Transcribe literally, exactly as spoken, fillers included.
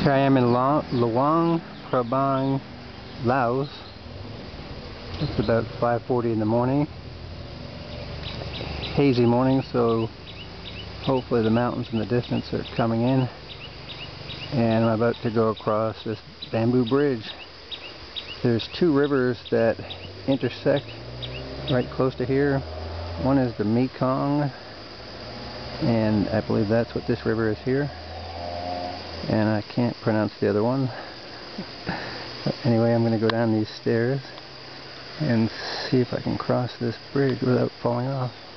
Here I am in La Luang Prabang, Laos. It's about five forty in the morning. Hazy morning, so hopefully the mountains in the distance are coming in. And I'm about to go across this bamboo bridge. There's two rivers that intersect right close to here. One is the Mekong, and I believe that's what this river is here. And I can't pronounce the other one. But anyway, I'm going to go down these stairs and see if I can cross this bridge without falling off.